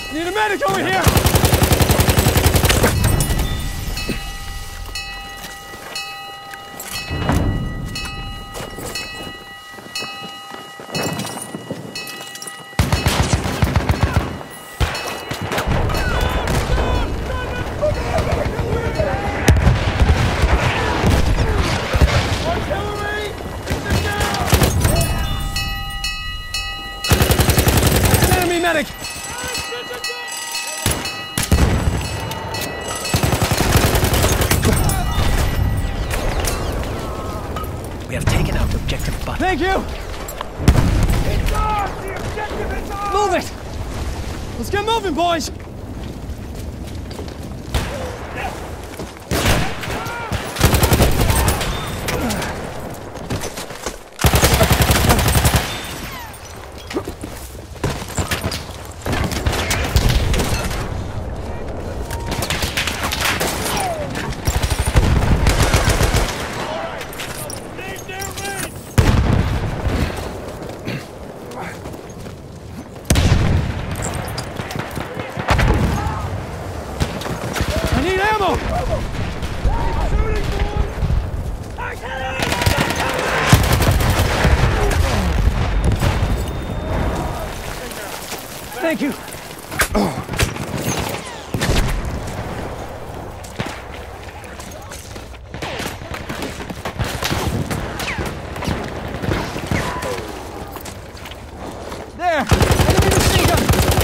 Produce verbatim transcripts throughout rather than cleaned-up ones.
Need a medic over here! Medic! We have taken out objective button. Thank you! It's ours! The objective is ours! Move it! Let's get moving, boys! Thank you. Oh. There! Enemy machine gun!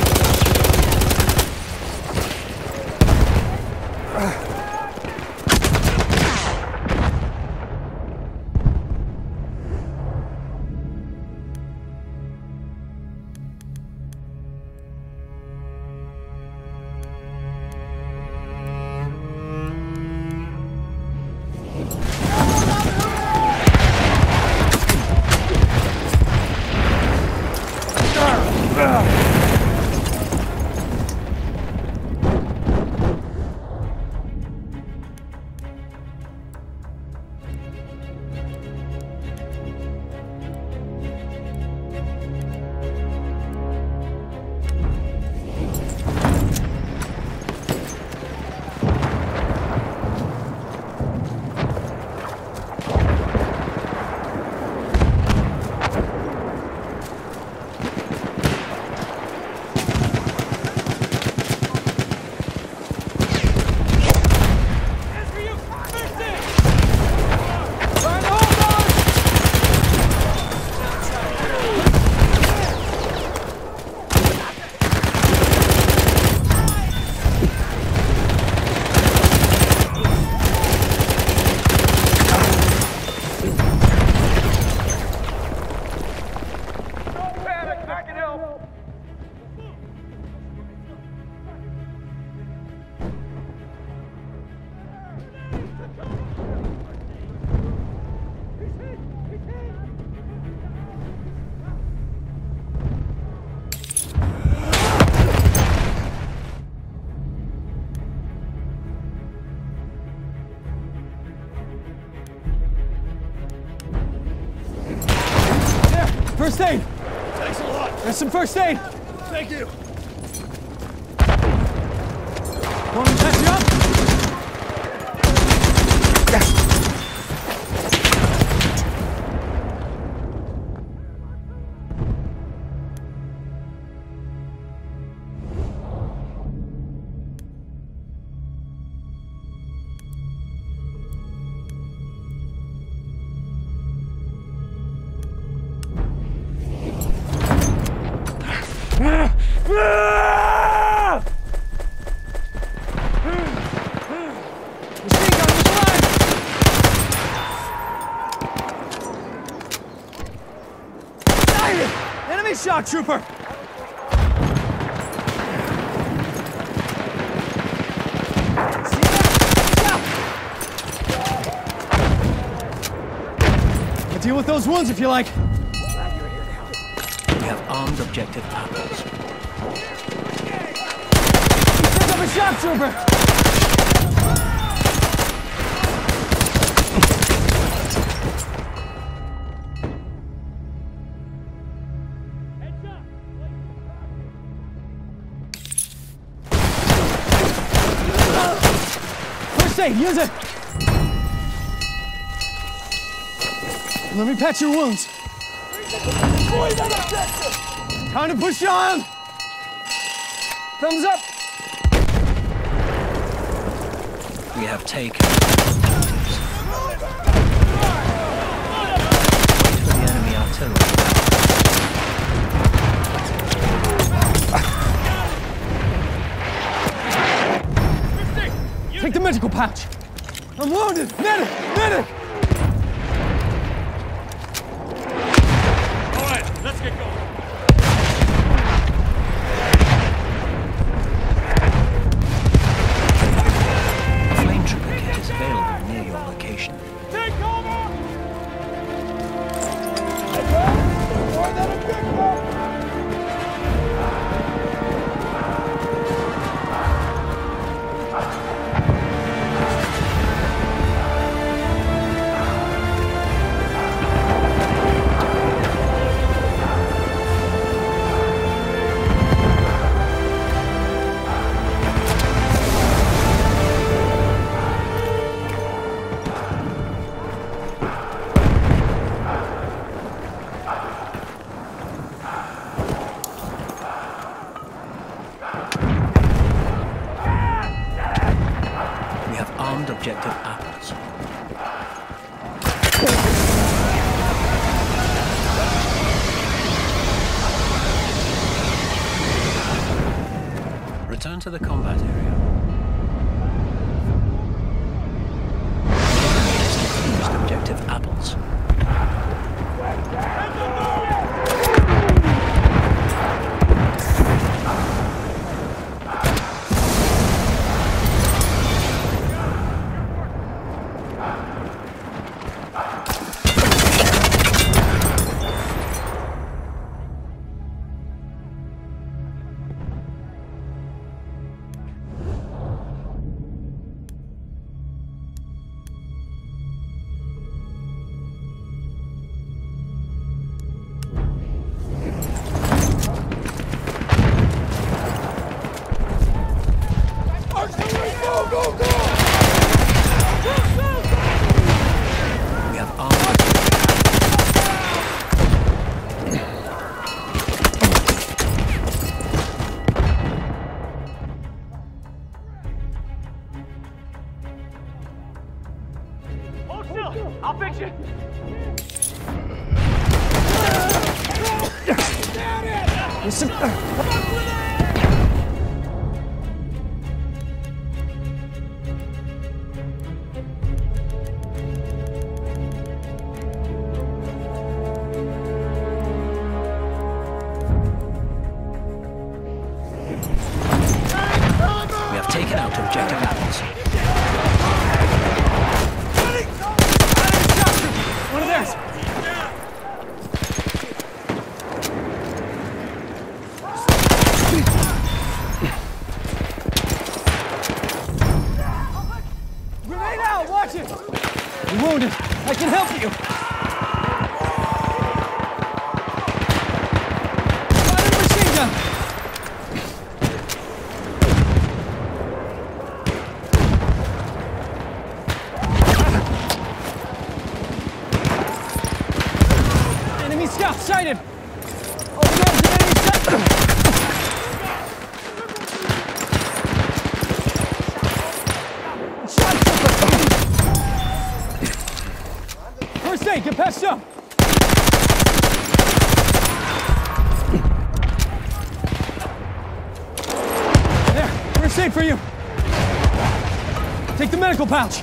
First aid! Thanks a lot! There's some first aid! Thank you! Want me to patch you up? Enemy shock trooper! I'll deal with those wounds if you like. We have armed objective apples. Pick up a shock trooper! First aid, use it! Let me patch your wounds. Time to push on! Thumbs up! We have taken objectives. Wait for the enemy artillery. Take the medical pouch! I'm wounded! Medic! Medic! All right, let's get going. A flame trooper kit is available near your location. Take cover! More than a big one! Objective apples. Return to the combat area. Defused objective apples. Go, go, go! We have armed. Hold still! I'll fix you! Listen. We have taken out objective apples. One of theirs! Grenade out! Watch it! You're wounded. I can help you. Fire the machine gun! Enemy scout sighted! All guns of enemy sighted! First aid, get patched up! There, first aid for you! Take the medical pouch!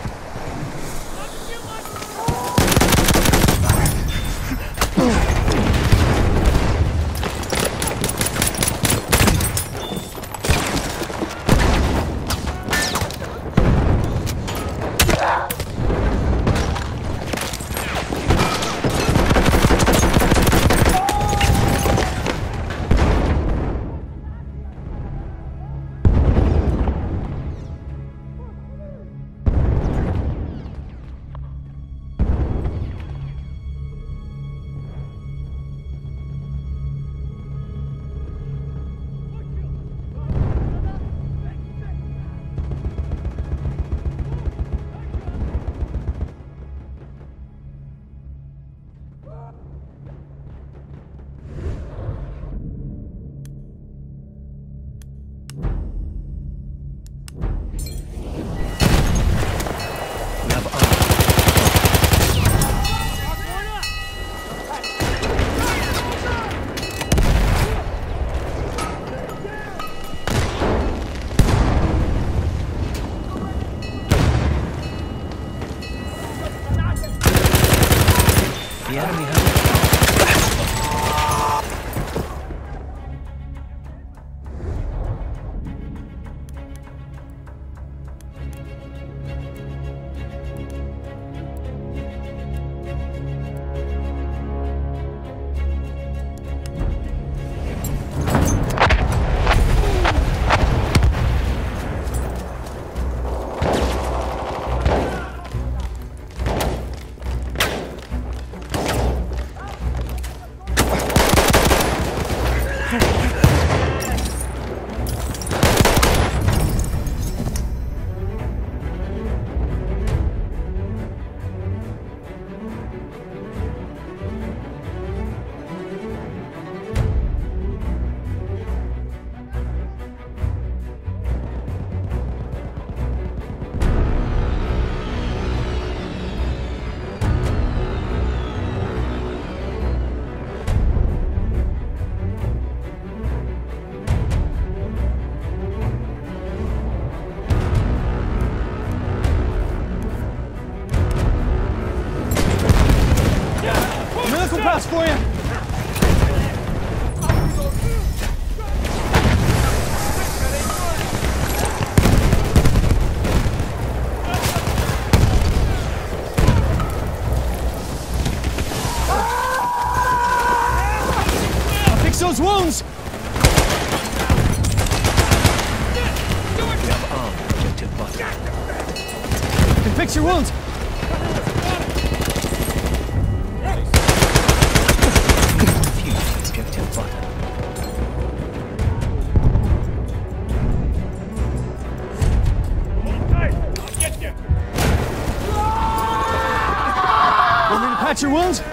fix your wounds. Defuse objective butter. I'll get you. Want me to patch your wounds?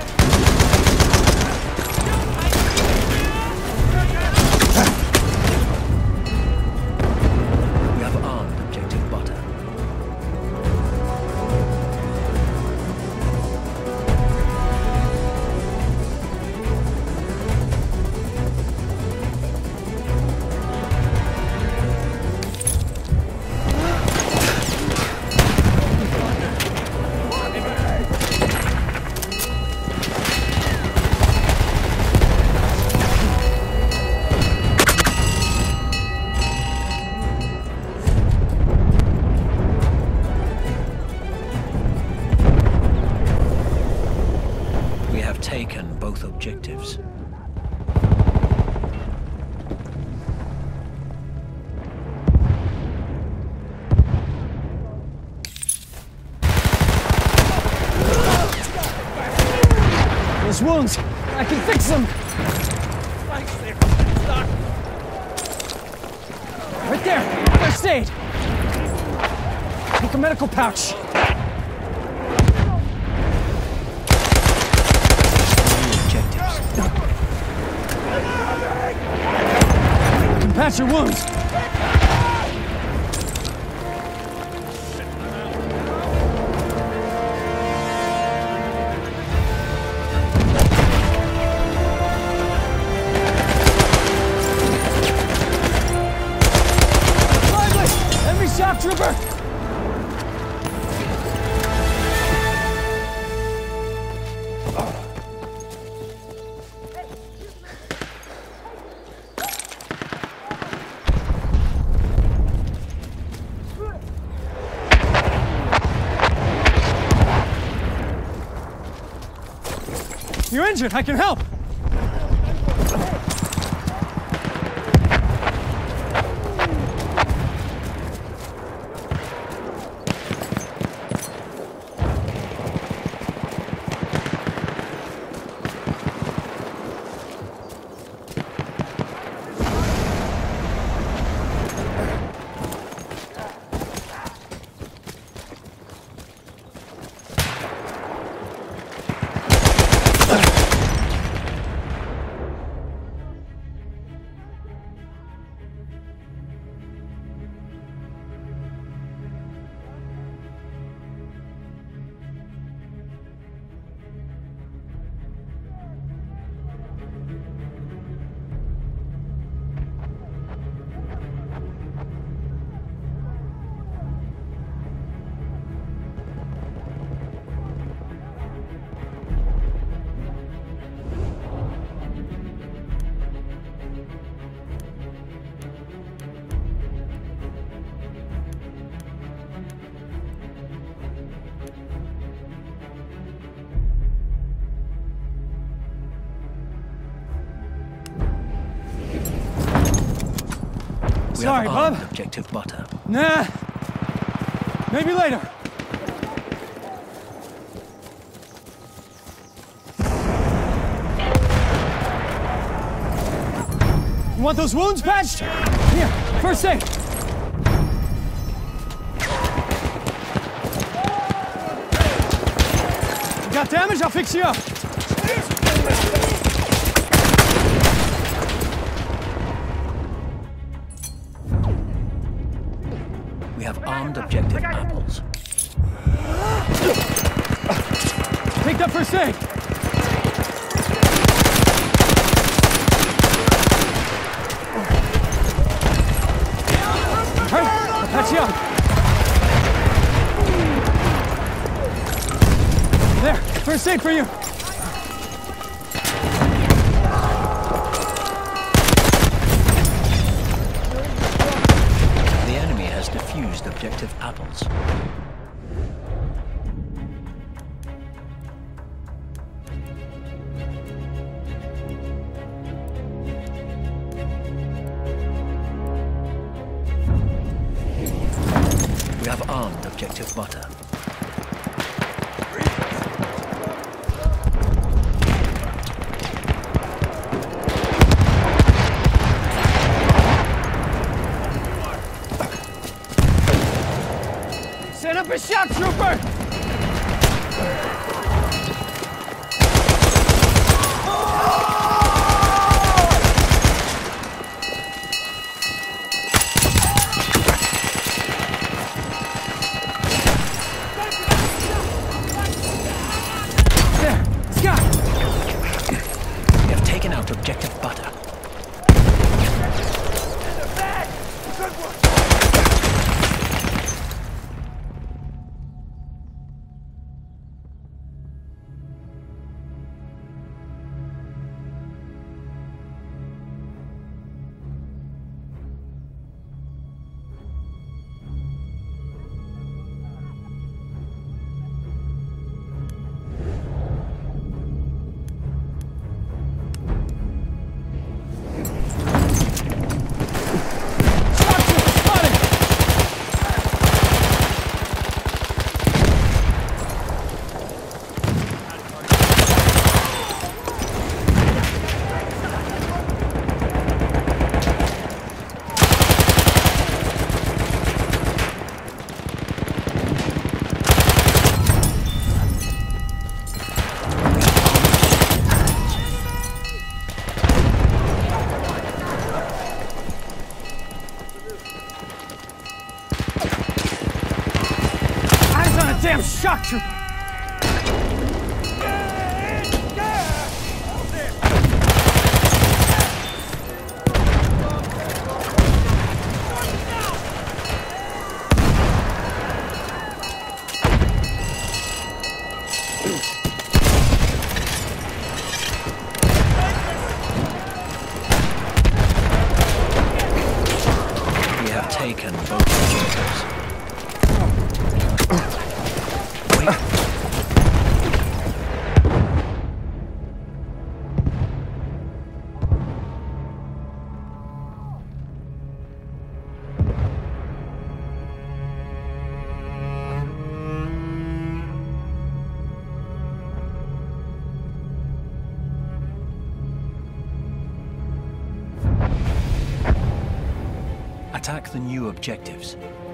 We have armed objective butter. We have taken both objectives. Those wounds, I can fix them. Thanks there. Stop. Right there, first aid. Take a medical pouch. Objectives. I can patch your wounds. Lively! Enemy shock trooper! You're injured, I can help! We Sorry, have armed bub. objective butter. Nah. Maybe later. You want those wounds patched? Here, first aid. You got damage? I'll fix you up. We have armed objective apples. Take that first aid. Hurry, I'll patch you up. There, first aid for you. The enemy has defused objective apples. We have armed objective butter. Send up a shock trooper! Objective butter. In the back! Good one! Damn shock trooper! We have taken both objectives. Attack the new objectives.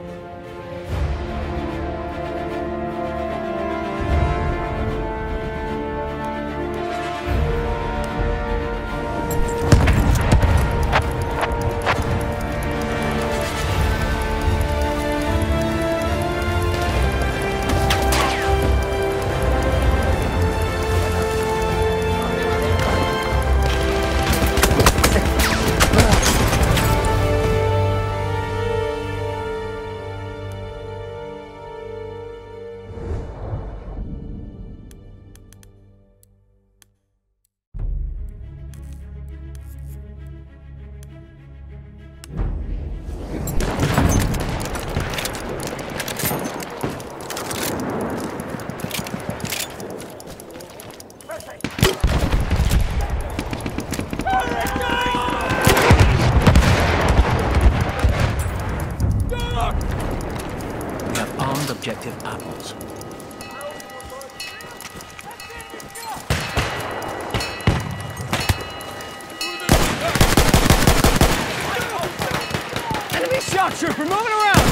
Objective apples. Enemy shock trooper moving around!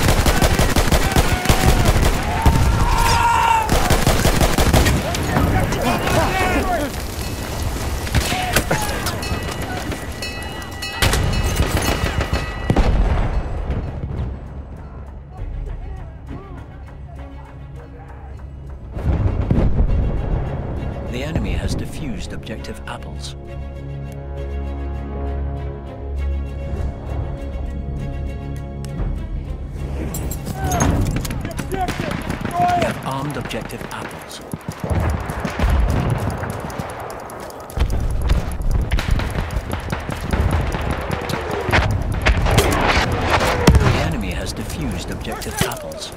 The enemy has defused objective apples. We have armed objective apples. The enemy has defused objective apples.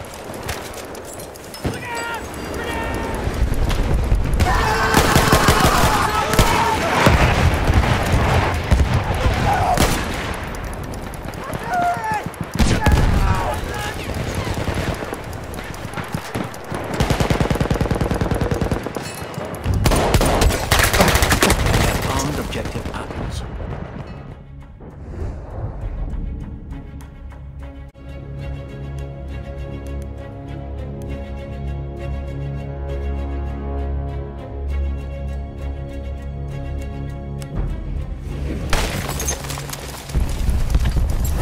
Objective apples.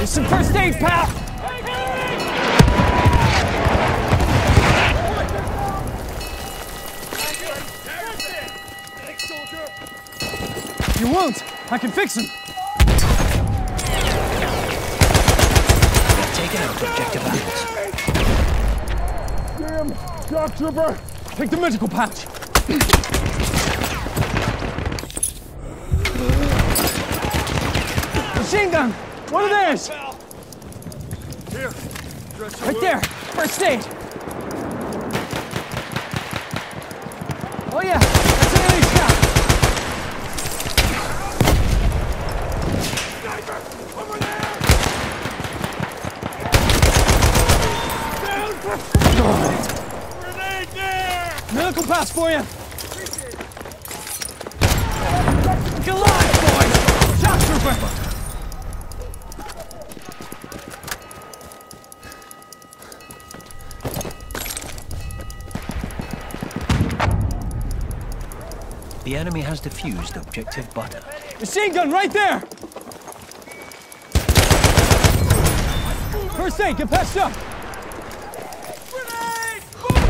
Here's some first aid, pal! Your wounds! I can fix them! We've taken out objective apples. Damn! Shock trooper! Take the medical pouch! Machine gun! One of theirs! Here! Dress your Right there! First aid! Oh yeah! That's an enemy scout! Sniper! Over there! Down! Grenade there! Medical pouch for you! Get alive, boys! Shock trooper! The enemy has defused objective butter. Machine gun right there! First aid, get patched up! Grenade!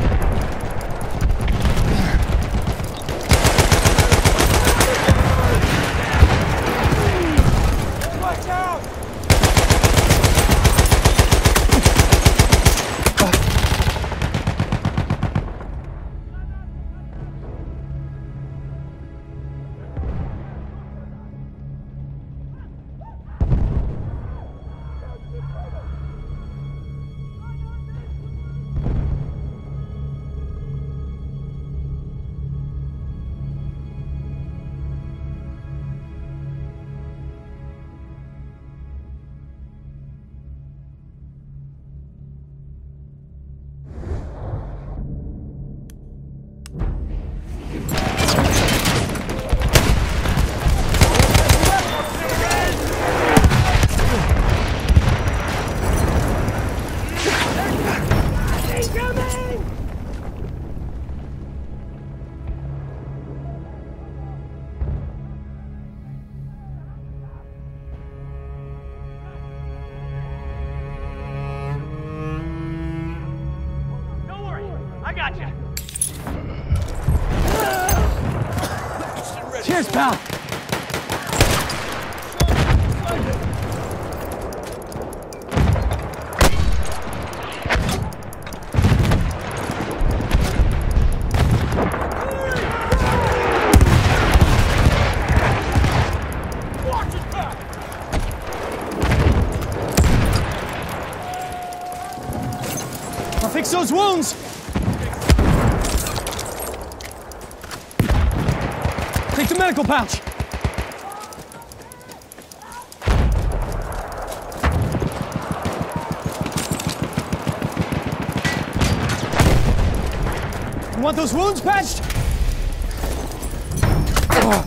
Watch out! Cheers, pal! Watch it back! I'll fix those wounds! Take the medical pouch! You want those wounds patched? Oh.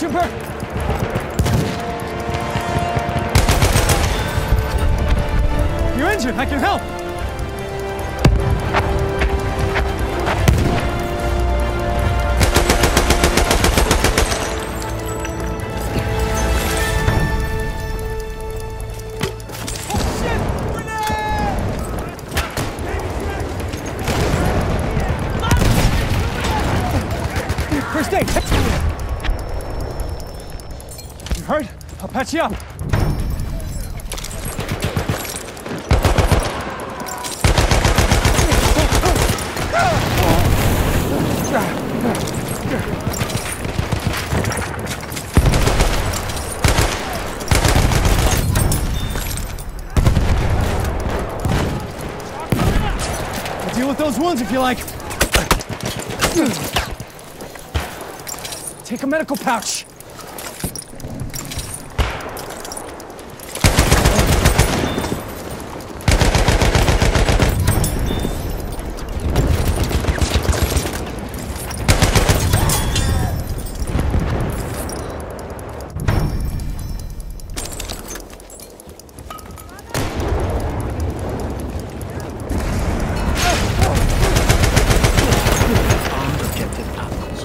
trooper! You're injured, I can help! First aid! You hurt? I'll patch you up. I'll deal with those wounds if you like. Take a medical pouch. Armed objective apples.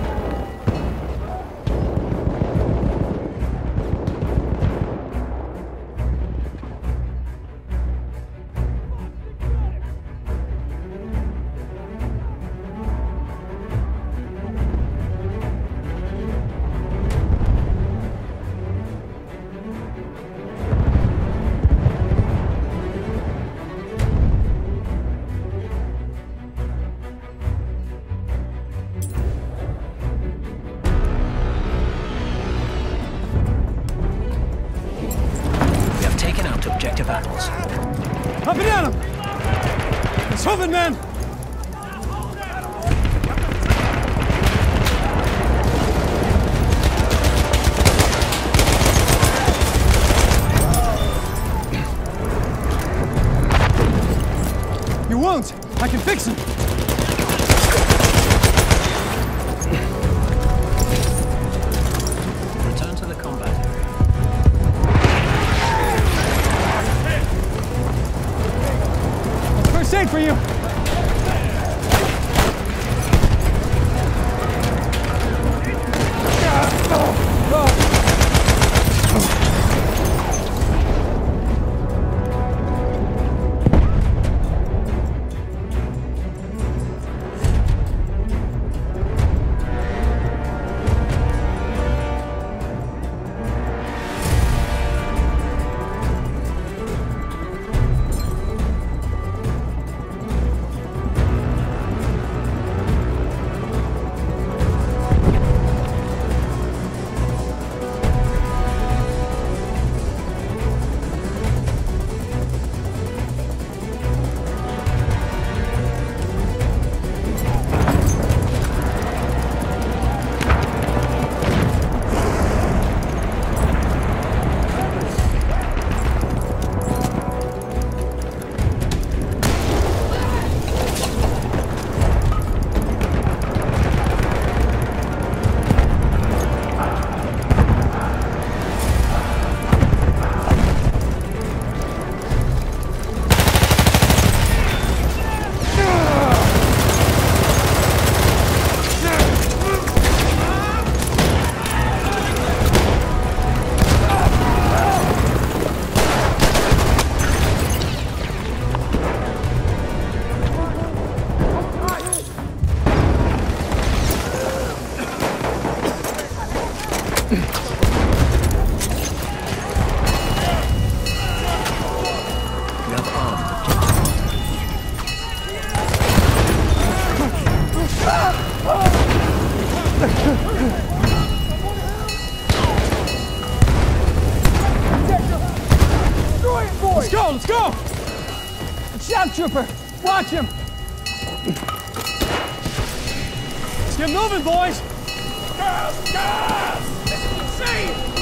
Objective apples. Up and at him! It's moving, man! Your wounds! I can fix them! Return to the combat area. First aid for you! Let's go, let's go! Shock trooper, watch him! Let's get moving, boys! Gas! Gas! This is insane!